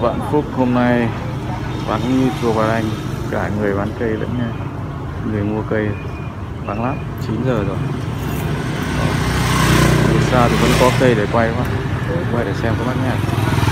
Vạn Phúc hôm nay vắng như chùa Bà Đanh, cả người bán cây lẫn người mua cây, vắng lắm. 9 giờ rồi. Từ xa thì vẫn có cây để quay quá, quay để xem các bác nha.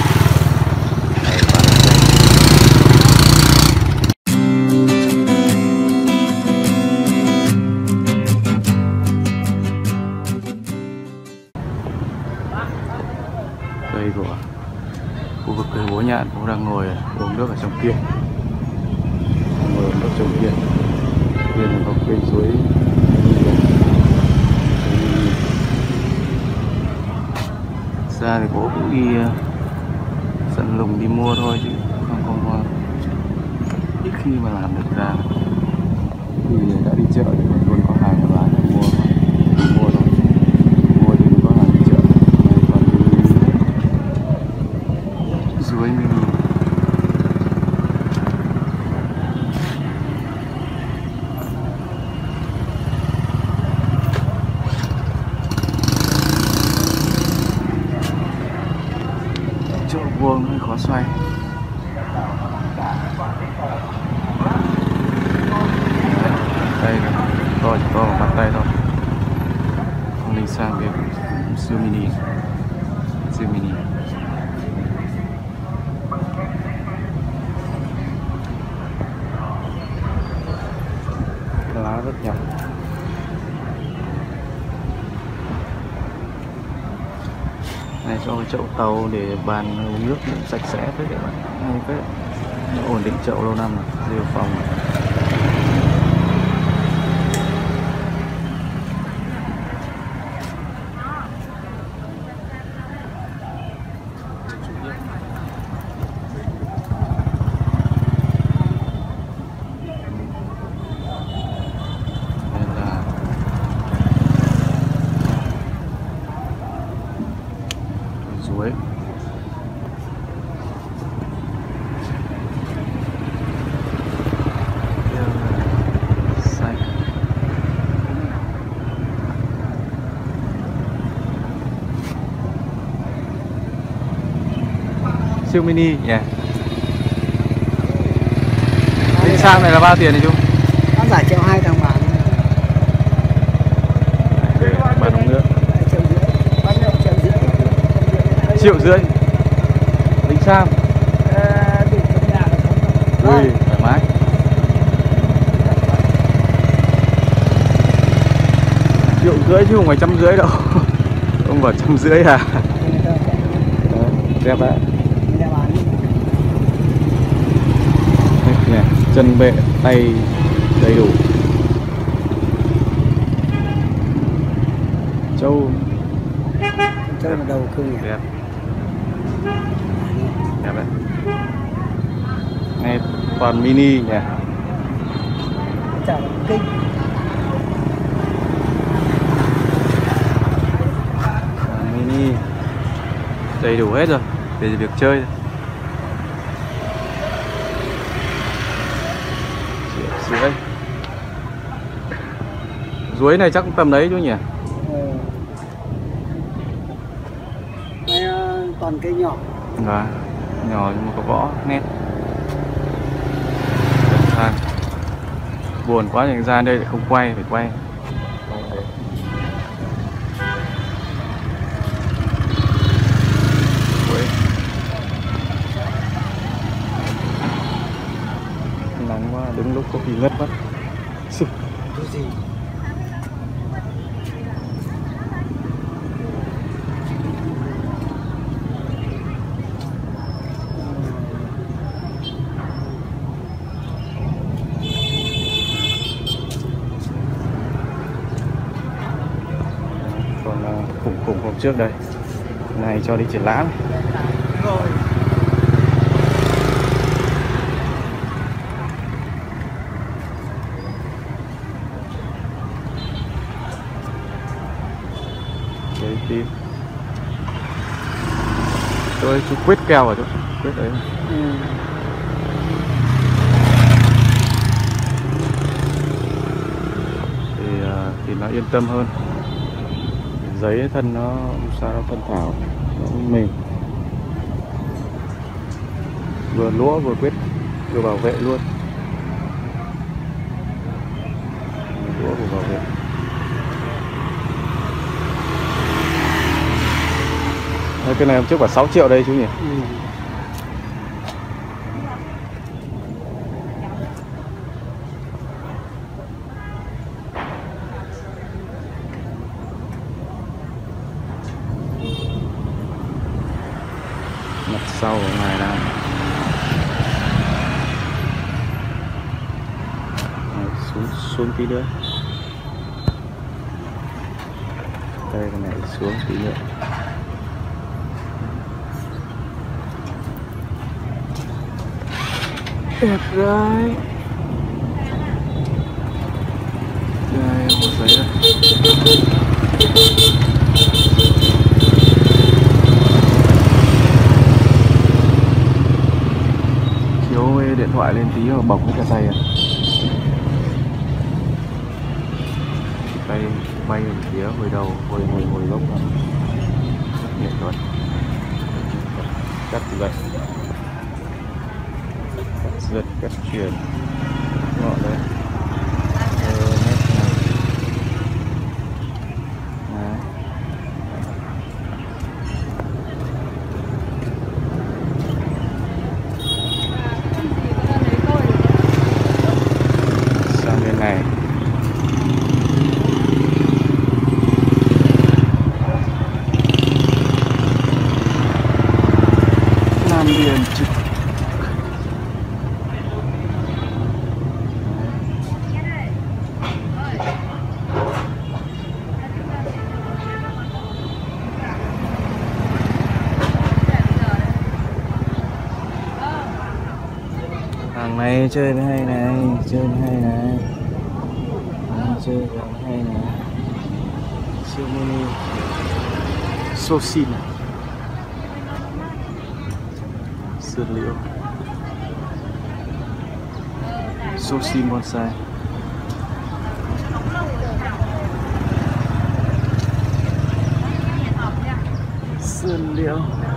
Cây của khu vực cây Bố Nhạn cũng đang ngồi uống nước ở trong kia, ngồi uống nước trong kia. Kia là có cây suối. Ra thì bố cũng đi săn lùng đi mua thôi chứ không ít khi mà làm được ra. Thì đã đi chợ thì luôn có hàng để bán để mua thôi. Mua thôi, mua thì có hàng đi chợ. Này còn đi suối mini. Chỗ vuông hơi khó xoay. Đây to chỉ to bằng bàn tay thôi. Không đi sang việc siêu mini. Siêu mini. Lá rất nhỏ. Này cho cái chậu tàu để bàn uống nước sạch sẽ với các bạn. Hay phết. Nó ổn định chậu lâu năm rồi, rêu phòng. Suối. Siêu mini nhỉ. Yeah. Bên sang này là bao tiền này chú? Nó giả triệu 2 thằng bán. Bán uống nước. Triệu rưỡi. Lính Sam. Ui, thoải mái. Triệu rưỡi chứ không phải 150 đâu. Ông bảo 150 à? Đẹp đấy. Nè, chân bệ, tay đầy đủ. Trâu Trâu là đầu cưng nhỉ? đẹp. Đẹp đấy. Này toàn mini nhỉ. Chả kinh. Mini đầy đủ hết rồi để việc chơi. Rưỡi. Ruối này chắc cũng tầm đấy chú nhỉ? Còn cây nhỏ. Và nhỏ nhưng mà có vỏ nét. Buồn quá nhưng ra đây lại không quay, phải quay. Nắng quá, đứng lúc có khi ngất mất. Cái gì? Còn khủng hôm trước đây. Này cho đi triển lãm. Rồi. Đấy tím. Tôi chú quyết kèo ở chỗ quyết đấy. Thì nó yên tâm hơn. Giấy thân nó sao nó phân thảo, nó mềm. vừa lúa vừa quét vừa bảo vệ luôn. Lúa vừa bảo vệ. Cái này hôm trước bảo 6 triệu đây chú nhỉ? Mặt sau ở ngoài là xuống tí nữa. Đây cái này xuống tí nữa. Đẹp rồi. Đây một giấy đây. Chiếu điện thoại lên tí mà bỏng hết cả tay à. Tay bay về phía hồi đầu, hồi gốc rồi. Nghệ thuật. Cắt giật. Giật cắt chuyển ngọn đây. Mét này. Đấy. Sang bên này. Nam Điền trực. Hàng này chơi nó hay này, chơi nó hay này, chơi nó hay này, siêu mini, sosin, sơn liễu, sosin bonsai, sơn liễu.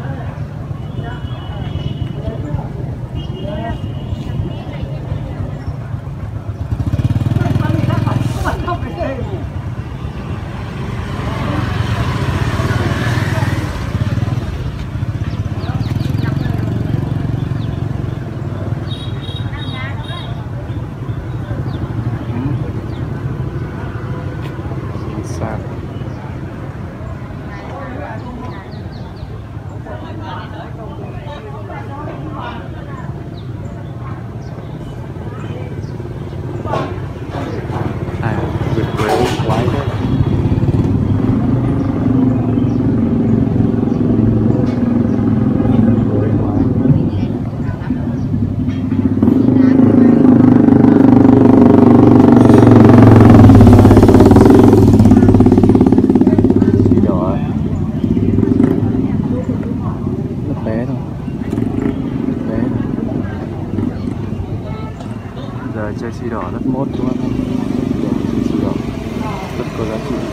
Giờ chơi xi đỏ rất mốt đúng không? Chơi xi đỏ rất có giá trị.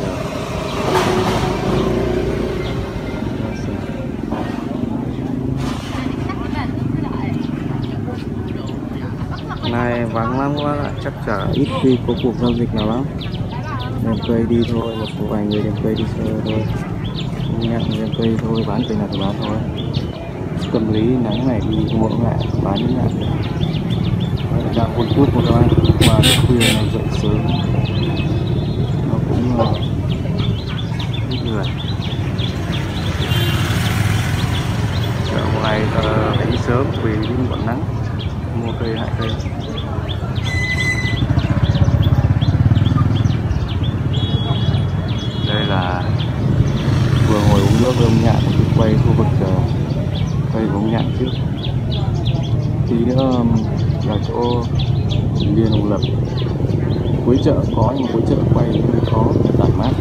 Này vắng lắm quá, chắc chả ít khi có cuộc giao dịch nào lắm. Đem cây đi thôi, một số vài người đem cây đi sơ thôi. Nhặt đem cây thôi, bán cây nào thì bán thôi. Tâm lý nắng này đi mua lại, bán những lại. Đang cuốn cút một anh mà lúc khuya này dậy sớm nó cũng ít người. Chợ ngoài phải đi sớm vì đi còn nắng, mua cây hại cây. Đây là vừa ngồi uống nước với ông Nhạn, thì quay khu vực quay của ông Nhạn trước. Tí nữa là chỗ Liên Hồng Lập. Cuối chợ có nhưng cuối chợ quay hơi khó, tản mát.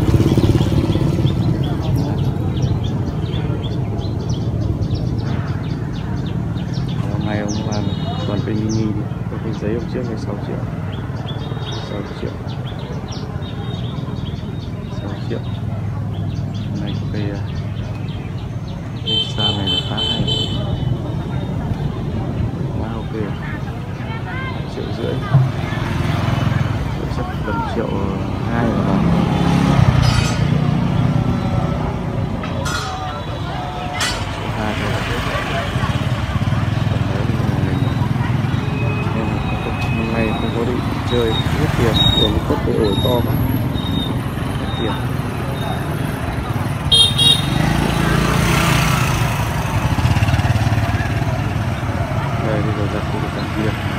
Hôm nay ông làm toàn cây mini đi. Cái giấy hôm trước là 6 triệu. 6 triệu. 6 triệu. Hôm nay cây sa này là khá hay. chắc tầm 1.200.000 là bán. Hôm nay không có đi chơi hết tiền, tiền cốt cái ổi to quá, hết tiền. Đây bây giờ ra khu vực đằng kia.